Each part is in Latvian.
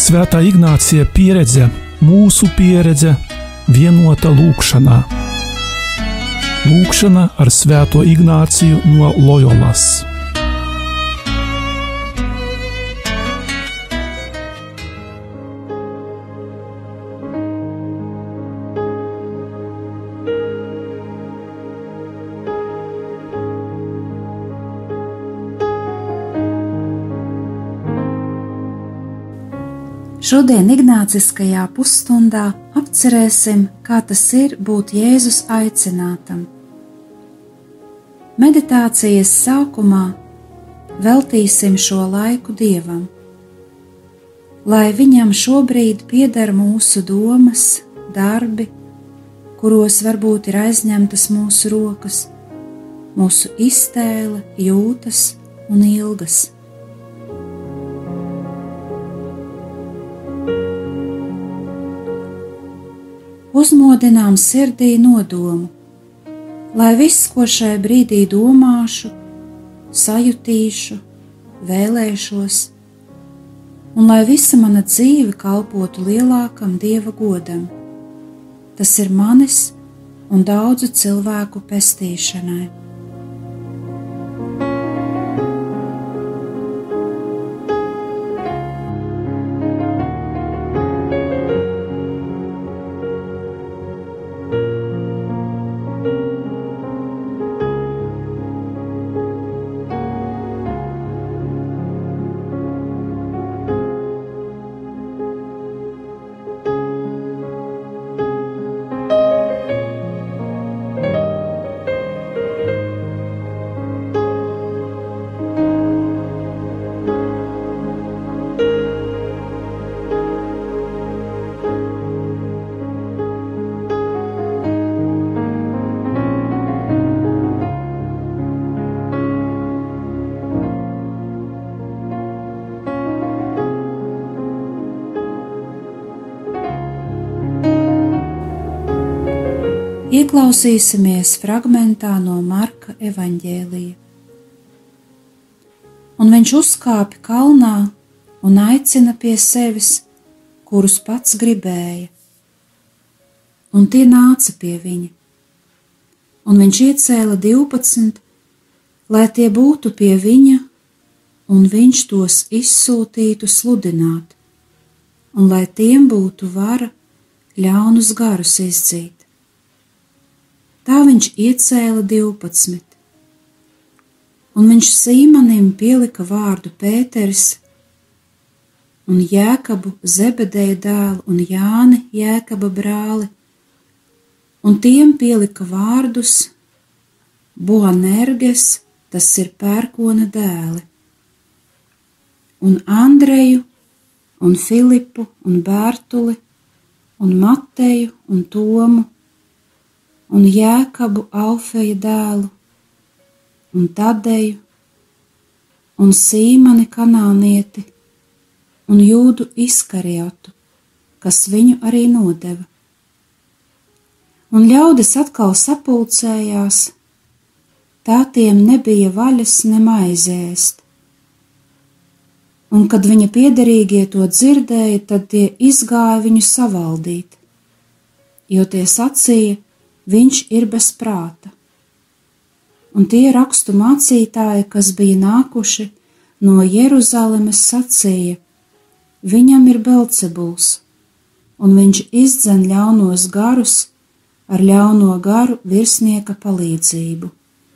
Svētā Ignācija pieredze, mūsu pieredze, vienota lūkšanā. Lūkšana ar Svēto Ignāciju no Lojolas. Šodien Ignāciskajā pusstundā apcerēsim, kā tas ir būt Jēzus aicinātam. Meditācijas sākumā veltīsim šo laiku Dievam, lai Viņam šobrīd pieder mūsu domas, darbi, kuros varbūt ir aizņemtas mūsu rokas, mūsu iztēle, jūtas un ilgas. Uzmodinām sirdī nodomu, lai viss, ko šai brīdī domāšu, sajutīšu, vēlēšos, un lai visa mana dzīve kalpotu lielākam Dieva godam. Tas ir manis un daudzu cilvēku pestīšanai. Ieklausīsimies fragmentā no Marka evaņģēlija. Un viņš uzkāpa kalnā un aicina pie sevis, kurus pats gribēja. Un tie nāca pie viņa. Un viņš iecēla 12, lai tie būtu pie viņa, un viņš tos izsūtītu sludināt, un lai tiem būtu vara ļaunus garus izdzīt. Tā viņš iecēla 12, un viņš Sīmanim pielika vārdu Pēteris, un Jēkabu Zebedeja dēlu un Jāni Jēkaba brāli, un tiem pielika vārdus Boanerges, tas ir pērkona dēli, un Andreju, un Filipu, un Bērtuli, un Mateju, un Tomu, un Jēkabu Alfeja dēlu, un Tadeju, un Sīmani kanānieti, un Jūdu Iskariotu, kas viņu arī nodeva. Un ļaudis atkal sapulcējās, tā tiem nebija vaļas ne maizi ēst. Un kad viņa piederīgie to dzirdēja, tad tie izgāja viņu savaldīt, jo tie sacīja, viņš ir bez prāta. Un tie rakstu mācītāji, kas bija nākuši no Jeruzalemes, sacīja, viņam ir Belcebuls, un viņš izdzen ļaunos garus ar ļauno garu virsnieka palīdzību.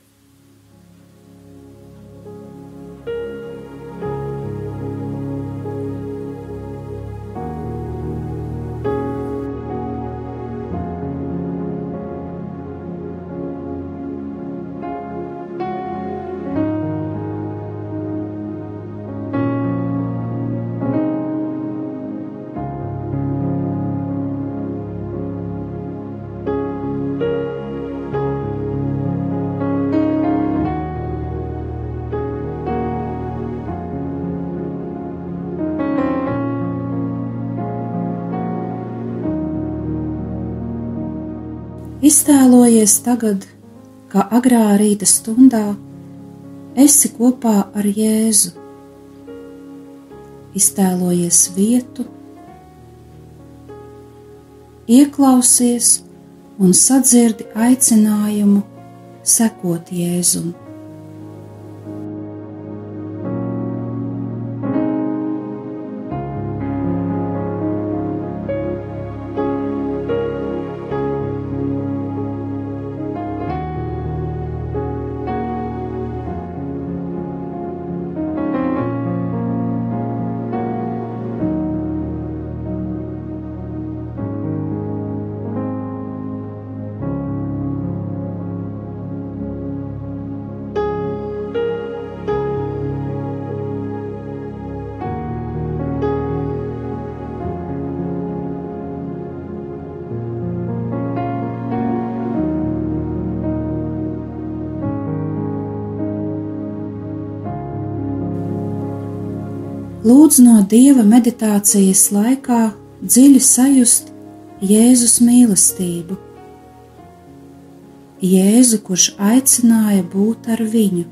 Iztēlojies tagad, kā agrā rīta stundā esi kopā ar Jēzu. Iztēlojies vietu, ieklausies un sadzirdi aicinājumu sekot Jēzum. Lūdz no Dieva meditācijas laikā dziļi sajust Jēzus mīlestību. Jēzu, kurš aicināja būt ar viņu,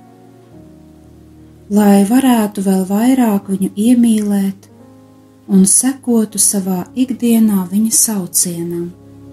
lai varētu vēl vairāk viņu iemīlēt un sekotu savā ikdienā viņa saucienam.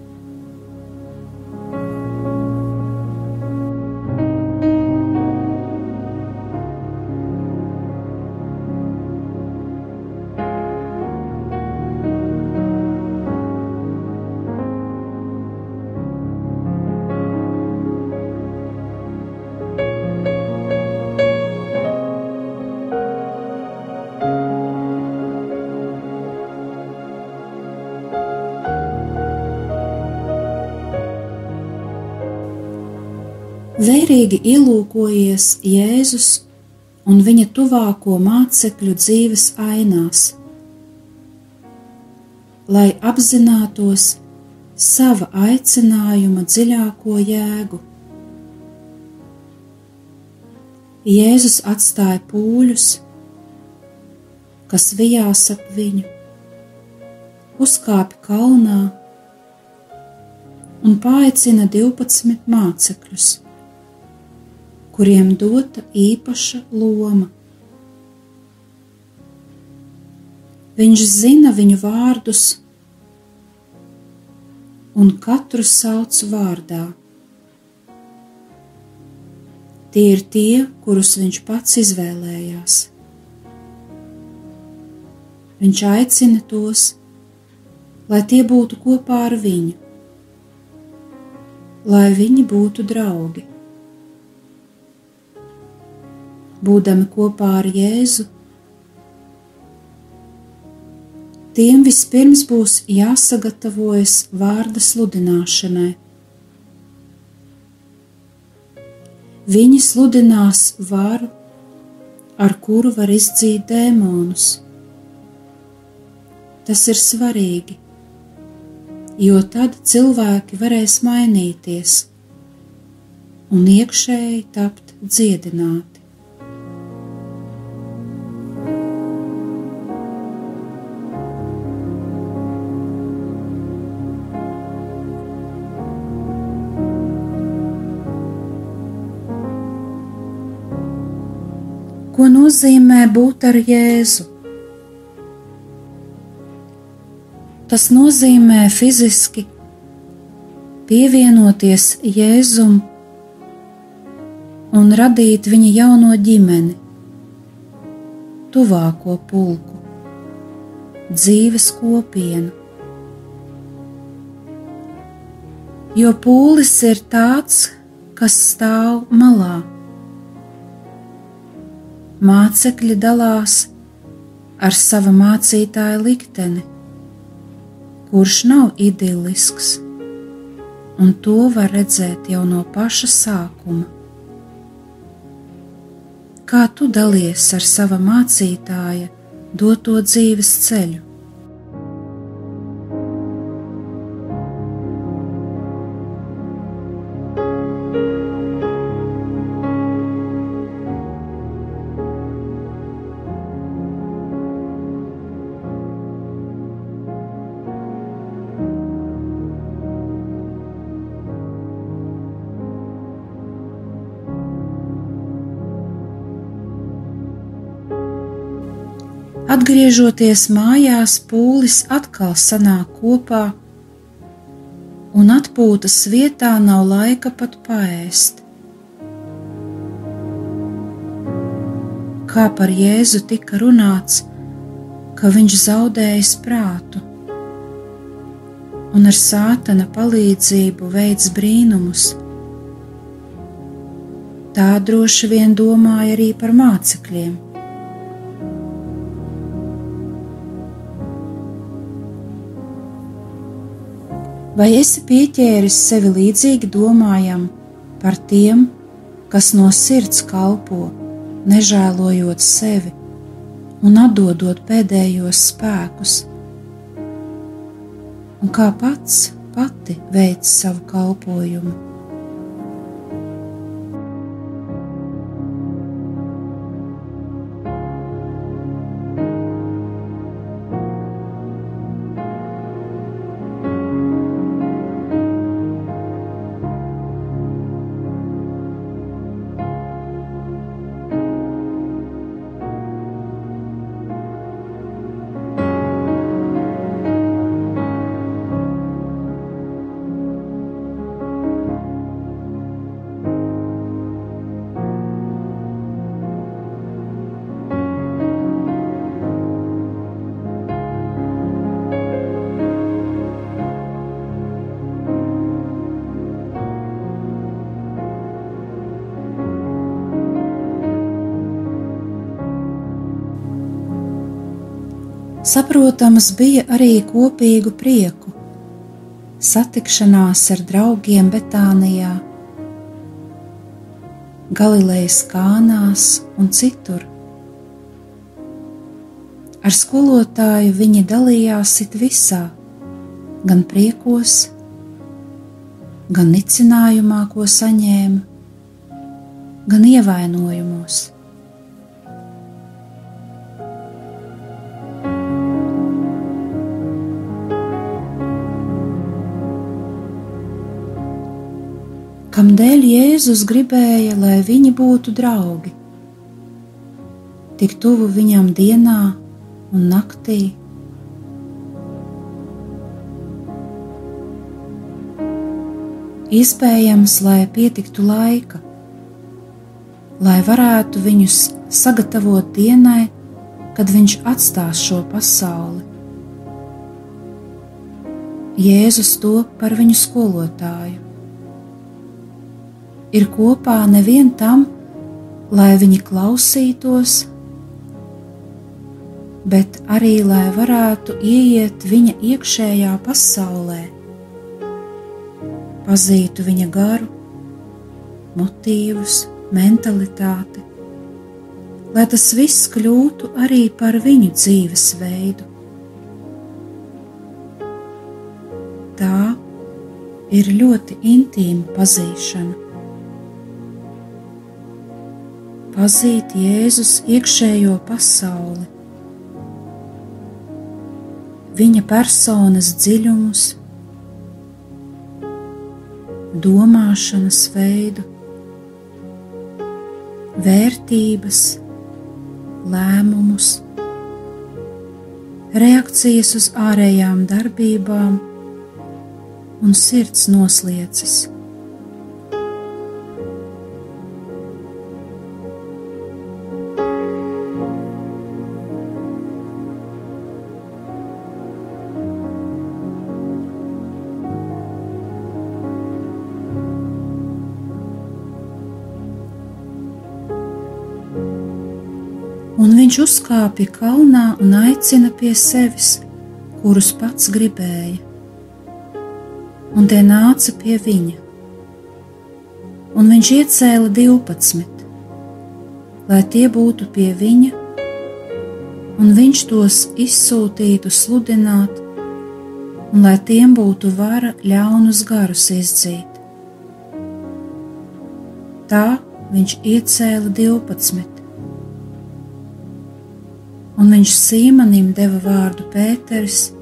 Vērīgi ielūkojies Jēzus un viņa tuvāko mācekļu dzīves ainās, lai apzinātos sava aicinājuma dziļāko jēgu. Jēzus atstāja pūļus, kas vijās ap viņu, uzkāpa kalnā un paaicina 12 mācekļus, kuriem dota īpaša loma. Viņš zina viņu vārdus un katru sauc vārdā. Tie ir tie, kurus viņš pats izvēlējās. Viņš aicina tos, lai tie būtu kopā ar viņu, lai viņi būtu draugi. Būdami kopā ar Jēzu, tiem vispirms būs jāsagatavojas vārda sludināšanai. Viņi sludinās varu, ar kuru var izdzīt dēmonus. Tas ir svarīgi, jo tad cilvēki varēs mainīties un iekšēji tapt dziedināti. Ko nozīmē būt ar Jēzu? Tas nozīmē fiziski pievienoties Jēzum un radīt viņa jauno ģimeni, tuvāko pulku, dzīves kopienu. Jo pūlis ir tāds, kas stāv malā. Mācekļi dalās ar sava mācītāja likteni, kurš nav idillisks, un to var redzēt jau no paša sākuma. Kā tu dalies ar sava mācītāja doto dzīves ceļu? Atgriežoties mājās, pūlis atkal sanāk kopā un atpūtas vietā nav laika pat paēst. Kā par Jēzu tika runāts, ka viņš zaudējis prātu un ar Sātana palīdzību veids brīnumus. Tā droši vien domāja arī par mācekļiem. Vai esi pieķēris sevi līdzīgi domājam par tiem, kas no sirds kalpo, nežēlojot sevi un atdodot pēdējos spēkus, un kā pati veic savu kalpojumu? Saprotams bija arī kopīgu prieku, satikšanās ar draugiem Betānijā, Galilejas Kānās un citur. Ar skolotāju viņi dalījās it visā, gan priekos, gan nicinājumā, ko saņēma, gan ievainojumos. Kamdēļ Jēzus gribēja, lai viņi būtu draugi, tik tuvu viņam dienā un naktī? Iespējams, lai pietiktu laika, lai varētu viņus sagatavot dienai, kad viņš atstās šo pasauli. Jēzus top par viņu skolotāju. Ir kopā nevien tam, lai viņi klausītos, bet arī, lai varētu ieiet viņa iekšējā pasaulē, pazītu viņa garu, motīvus, mentalitāti, lai tas viss kļūtu arī par viņu dzīvesveidu. Tā ir ļoti intīma pazīšana. Pazīt Jēzus iekšējo pasauli, viņa personas dziļumus, domāšanas veidu, vērtības, lēmumus, reakcijas uz ārējām darbībām un sirds noslieces. Un viņš uzkāpja kalnā un aicina pie sevis, kurus pats gribēja. Un tie nāca pie viņa. Un viņš iecēla 12, lai tie būtu pie viņa, un viņš tos izsūtītu sludināt, un lai tiem būtu vara ļaunus garus izdzīt. Tā viņš iecēla 12. Un viņš Sīmanim deva vārdu Pēteris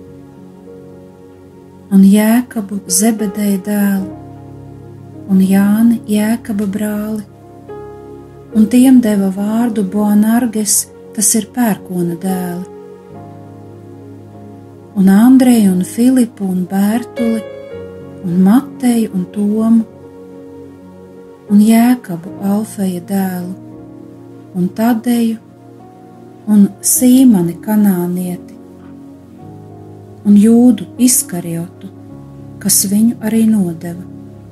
un Jēkabu Zebedeja dēlu un Jāni Jēkaba brāli, un tiem deva vārdu Boanerges, tas ir pērkona dēli, un Andreju un Filipu un Bērtuli un Mateju un Tomu, un Jēkabu Alfeja dēlu, un Tadeju, un Sīmani Kanānieti, un Jūdu Iskariotu, kas viņu arī nodeva.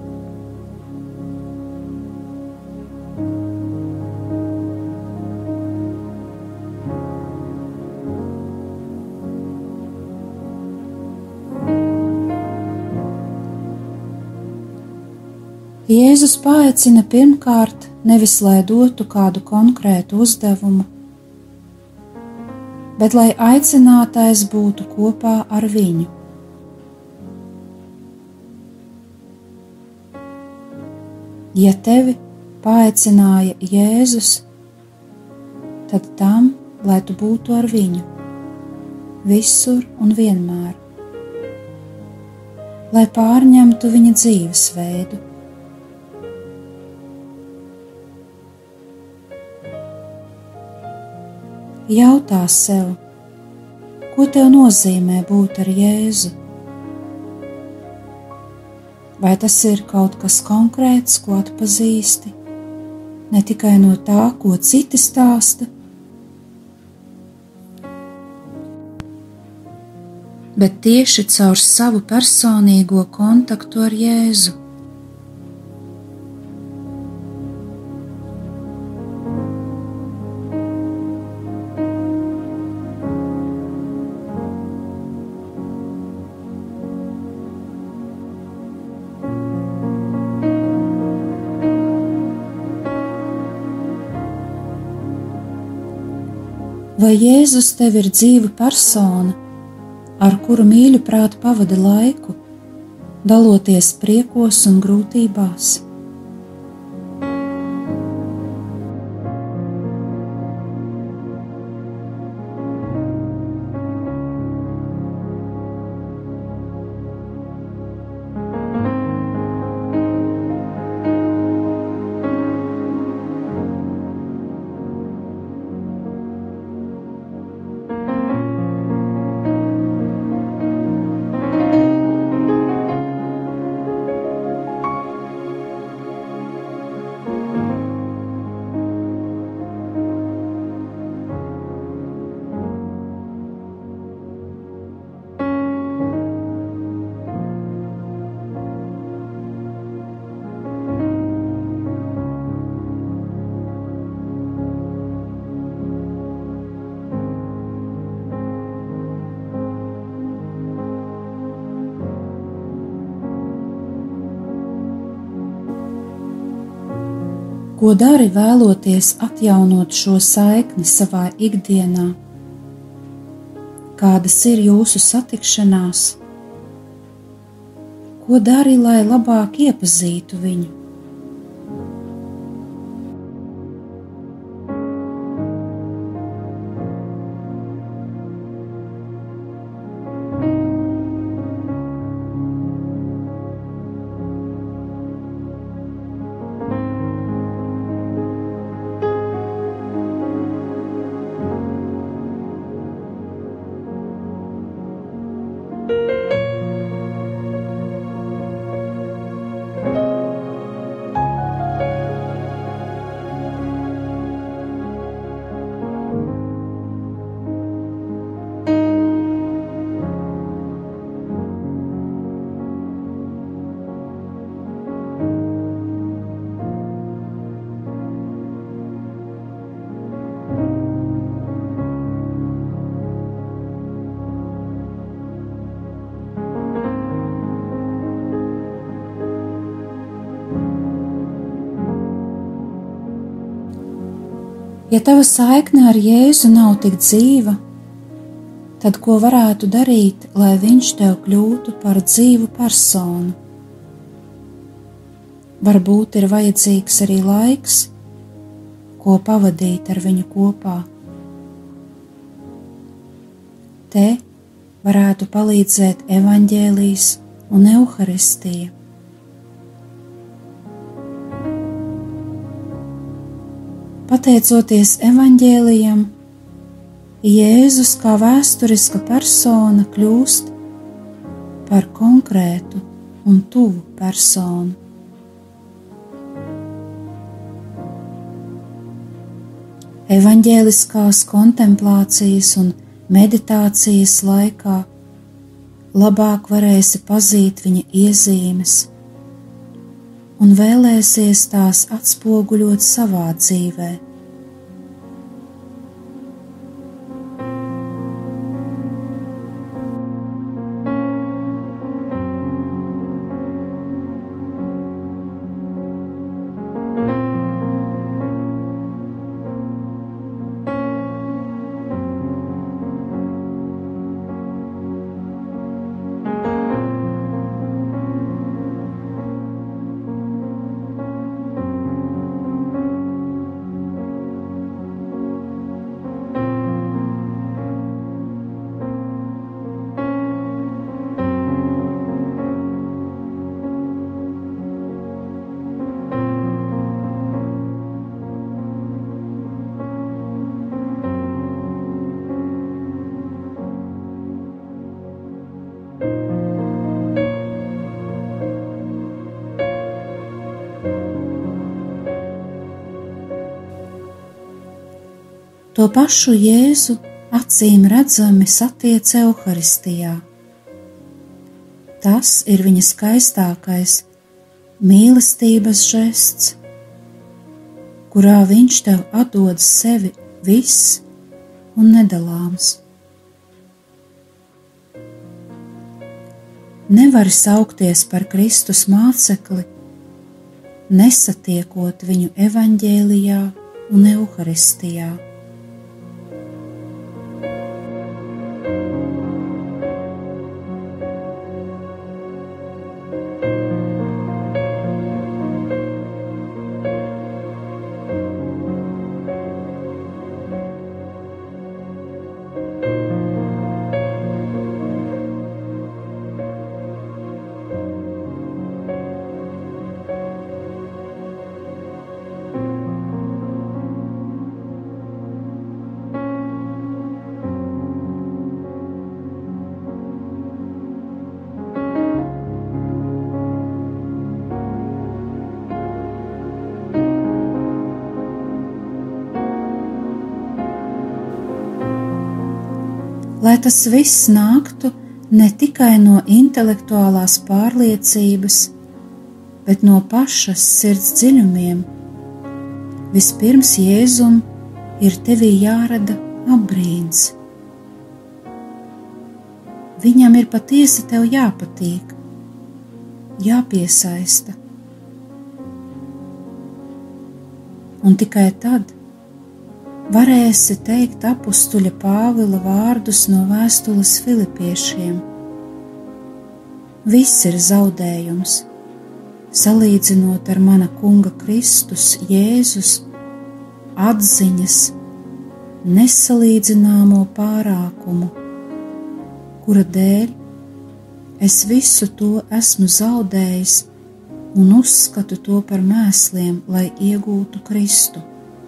Jēzus paaicina pirmkārt nevis lai dotu kādu konkrētu uzdevumu, bet lai aicinātais būtu kopā ar viņu. Ja tevi paaicināja Jēzus, tad tam, lai tu būtu ar viņu, visur un vienmēr, lai pārņemtu viņa dzīvesveidu. Jautā sev, ko tev nozīmē būt ar Jēzu? Vai tas ir kaut kas konkrēts, ko atpazīsti, ne tikai no tā, ko citi stāsta, bet tieši caur savu personīgo kontaktu ar Jēzu? Vai Jēzus tev ir dzīva persona, ar kuru mīļuprāt pavadi laiku, daloties priekos un grūtībās? Ko dari vēloties atjaunot šo saikni savā ikdienā? Kādas ir jūsu satikšanās? Ko dari, lai labāk iepazītu viņu? Ja tava saikne ar Jēzu nav tik dzīva, tad ko varētu darīt, lai viņš tev kļūtu par dzīvu personu? Varbūt ir vajadzīgs arī laiks, ko pavadīt ar viņu kopā. Te varētu palīdzēt evaņģēlijs un euharistija. Pateicoties evaņģēlijam, Jēzus kā vēsturiska persona kļūst par konkrētu un tuvu personu. Evaņģēliskās kontemplācijas un meditācijas laikā labāk varēsi pazīt viņa iezīmes un vēlēsies tās atspoguļot savā dzīvē. To pašu Jēzu acīm redzami satiec Euharistijā. Tas ir viņa skaistākais mīlestības žests, kurā viņš tev atdod sevi viss un nedalāms. Nevari saukties par Kristus mācekli, nesatiekot viņu evaņģēlijā un Euharistijā. Lai tas viss nāktu ne tikai no intelektuālās pārliecības, bet no pašas sirds dziļumiem, vispirms Jēzum ir tevī jārada apbrīns. Viņam ir patiesi tev jāpatīk, jāpiesaista. Un tikai tad varēsi teikt apustuļa Pāvila vārdus no vēstules Filipiešiem. Viss ir zaudējums, salīdzinot ar mana Kunga Kristus Jēzus atziņas nesalīdzināmo pārākumu, kura dēļ es visu to esmu zaudējis un uzskatu to par mēsliem, lai iegūtu Kristu.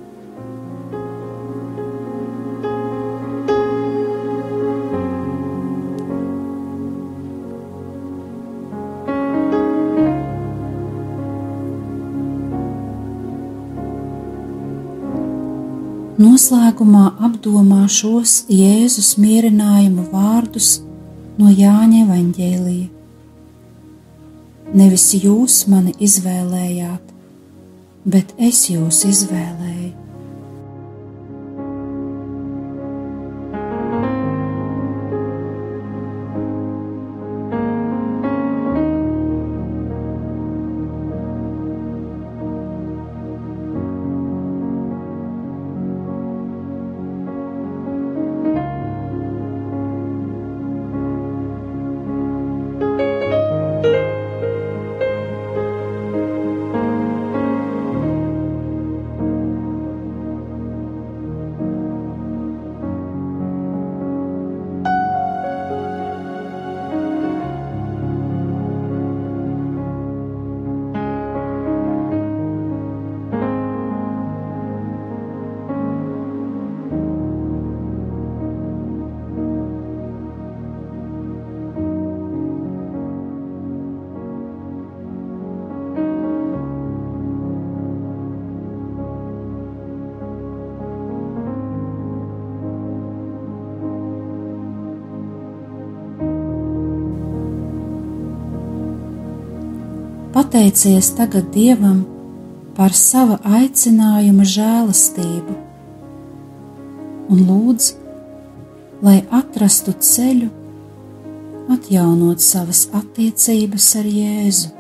Noslēgumā apdomā šos Jēzus mierinājumu vārdus no Jāņa evaņģēlija. Nevis jūs mani izvēlējāt, bet es jūs izvēlēju. Pateicies tagad Dievam par sava aicinājuma žēlastību un lūdz, lai atrastu ceļu, atjaunot savas attiecības ar Jēzu.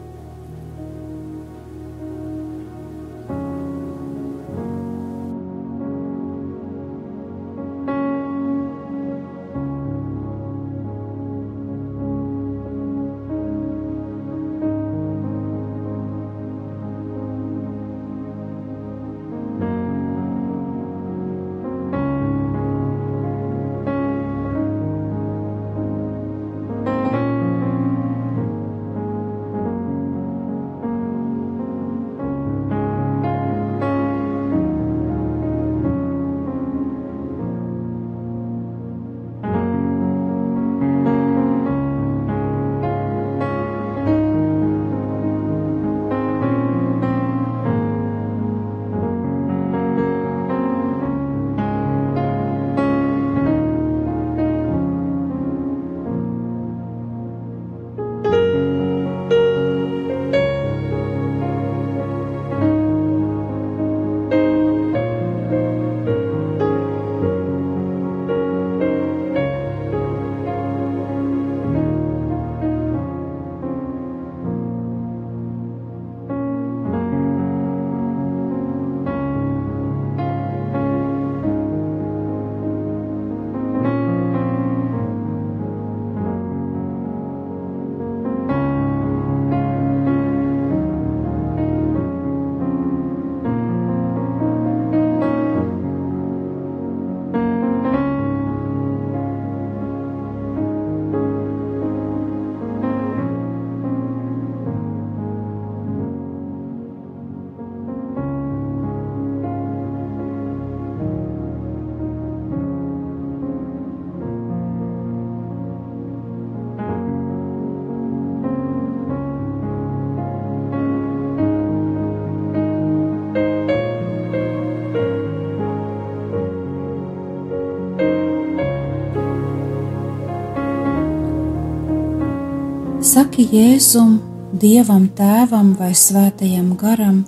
Saki Jēzum, Dievam Tēvam vai Svētajam Garam,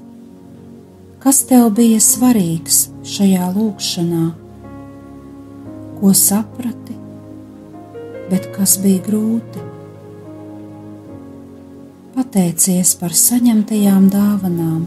kas tev bija svarīgs šajā lūgšanā, ko saprati, bet kas bija grūti. Pateicies par saņemtajām dāvanām.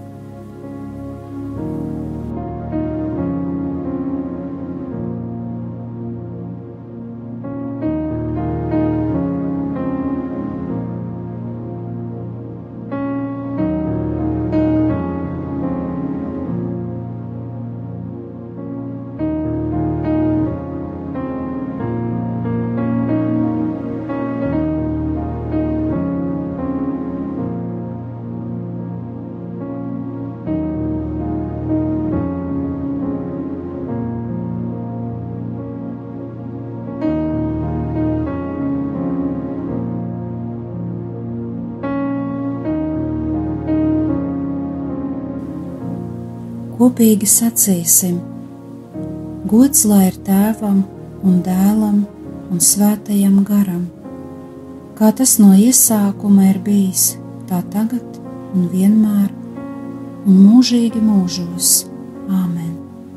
Kopīgi sacīsim: gods lai ir Tēvam un Dēlam un Svētajam Garam, kā tas no iesākuma ir bijis, tā tagad un vienmēr un mūžīgi mūžos. Āmen.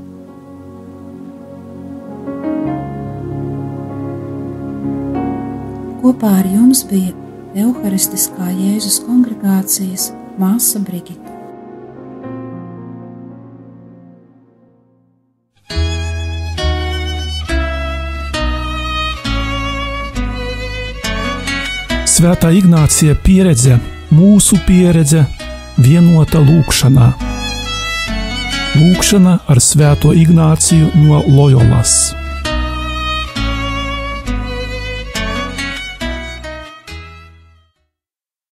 Kopā ar jums bija Euharistiskā Jēzus kongregācijas māsa Brigita. Svētā Ignācija pieredze, mūsu pieredze, vienota lūgšanā. Lūgšana ar Svēto Ignāciju no Lojolas.